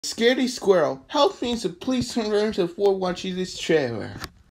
Scaredy Squirrel, help me, so please turn around before watching this trailer.